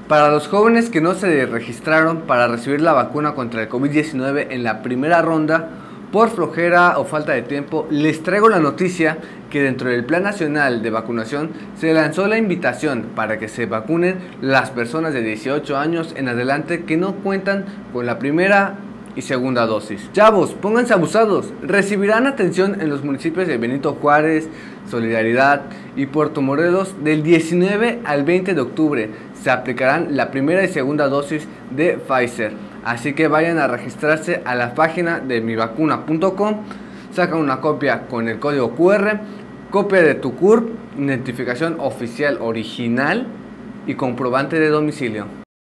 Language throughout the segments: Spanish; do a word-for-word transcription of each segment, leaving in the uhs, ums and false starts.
Para los jóvenes que no se registraron para recibir la vacuna contra el COVID diecinueve en la primera ronda, por flojera o falta de tiempo, les traigo la noticia que dentro del Plan Nacional de Vacunación se lanzó la invitación para que se vacunen las personas de dieciocho años en adelante que no cuentan con la primera y segunda dosis. Chavos, pónganse abusados, recibirán atención en los municipios de Benito Juárez, Solidaridad y Puerto Morelos del diecinueve al veinte de octubre. Se aplicarán la primera y segunda dosis de Pfizer, así que vayan a registrarse a la página de mi vacuna punto com, sacan una copia con el código cu erre, copia de tu C U R P, identificación oficial original y comprobante de domicilio.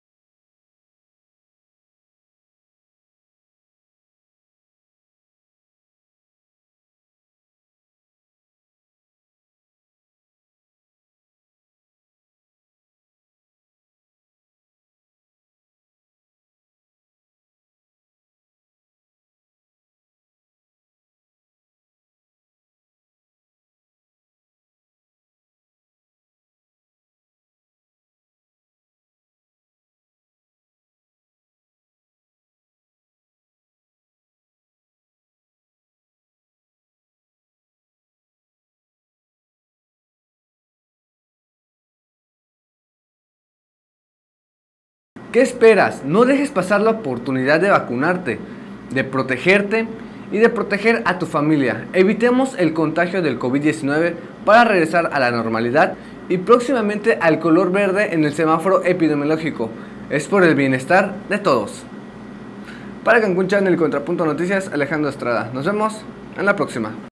¿Qué esperas? No dejes pasar la oportunidad de vacunarte, de protegerte y de proteger a tu familia. Evitemos el contagio del COVID diecinueve para regresar a la normalidad y próximamente al color verde en el semáforo epidemiológico. Es por el bienestar de todos. Para Cancún Channel y Contrapunto Noticias, Alejandro Estrada. Nos vemos en la próxima.